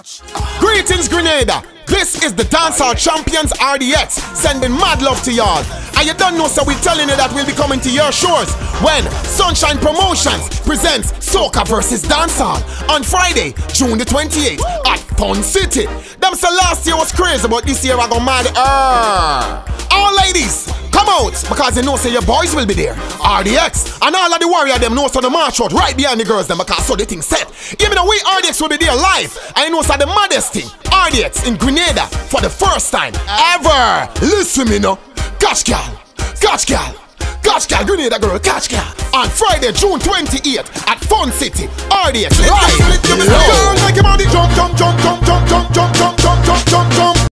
Greetings, Grenada. This is the Dancehall Champions RDX, sending mad love to y'all. And you don't know, so we're telling you that we'll be coming to your shores when Sunshine Promotions presents Soca vs Dancehall on Friday, June the 28th at Fun City. Them say last year was crazy, but this year I go mad. All ladies, come out, because you know say your boys will be there. RDX and all of the warrior them know so the march out right behind the girls them, because so the thing set. Even though we RDX will be there live, and you know so the maddest thing, RDX in Grenada for the first time ever. Listen me now, catch gal, Grenada girl, catch gal. On Friday, June 28th at Fun City, RDX live.